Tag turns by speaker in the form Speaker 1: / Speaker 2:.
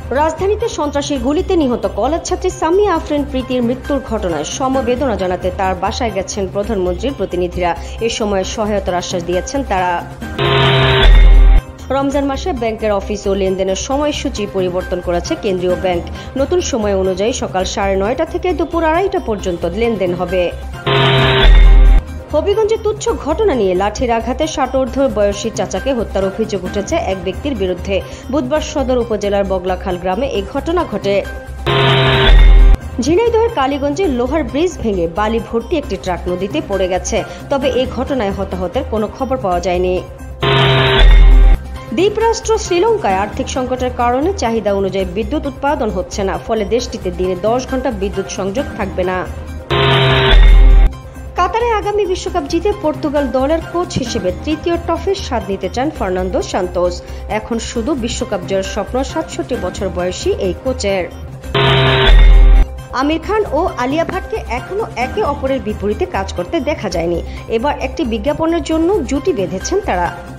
Speaker 1: রাজধানীতে সন্ত্রাসীর গুলিতে নিহত কলেজ ছাত্রী সামিয়া আফরিন প্রীতির মৃত্যুর ঘটনায় সমবেদনা জানাতে তার বাসায় গেছেন প্রধানমন্ত্রীর প্রতিনিধিরা। এ সময় সহায়তার আশ্বাস দিয়েছেন তারা। রমজান মাসে ব্যাংকের অফিস ও লেনদেনের সময়সূচি পরিবর্তন করেছে কেন্দ্রীয় ব্যাংক। নতুন সময় অনুযায়ী সকাল 9:30 থেকে দুপুর 2:30 পর্যন্ত লেনদেন হবে। হবিগঞ্জে তুচ্ছ ঘটনা নিয়ে লাঠির আঘাতে 60 বয়সী চাচাকে হত্যার অভিযোগ উঠেছে এক ব্যক্তির বিরুদ্ধে। বুধবার সদর উপজেলার বগলাখাল গ্রামে এই ঘটনা ঘটে। ঝিনাইদহের কালীগঞ্জে লোহার ব্রিজ ভেঙে বালি ভর্তি একটি ট্রাক নদীতে পড়ে গেছে, তবে এই ঘটনায় হতাহতের কোনো খবর পাওয়া যায়নি। দ্বীপরাষ্ট্র শ্রীলঙ্কায় আর্থিক সংকটের কারণে চাহিদা অনুযায়ী বিদ্যুৎ উৎপাদন হচ্ছে না, ফলে দেশটিতে দিনে 10 ঘন্টা বিদ্যুৎ সংযোগ থাকবে না। কাতারে আগামী বিশ্বকাপ জিতে পর্তুগাল দলের কোচ হিসেবে তৃতীয় ট্রফির স্বাদ নিতে চান ফার্নান্দো সান্তোস। এখন শুধু বিশ্বকাপ জয়ের স্বপ্ন 67 বছর বয়সী এই কোচের। আমির খান ও আলিয়া ভাটকে এখনো একে অপরের বিপরীতে কাজ করতে দেখা যায়নি। এবার একটি বিজ্ঞাপনের জন্য জুটি বেঁধেছেন তারা।